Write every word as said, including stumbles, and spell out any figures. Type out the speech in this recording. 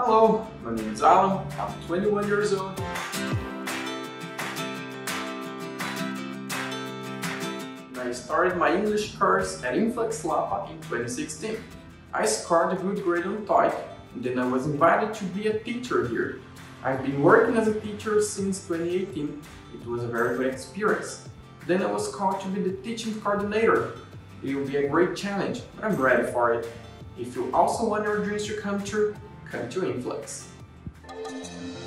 Hello, my name is Alan, I'm twenty-one years old. And I started my English course at inFlux Lapa in twenty sixteen. I scored a good grade on TOEIC, and then I was invited to be a teacher here. I've been working as a teacher since twenty eighteen. It was a very good experience. Then I was called to be the teaching coordinator. It will be a great challenge, but I'm ready for it. If you also want your dreams to come true, come to inFlux.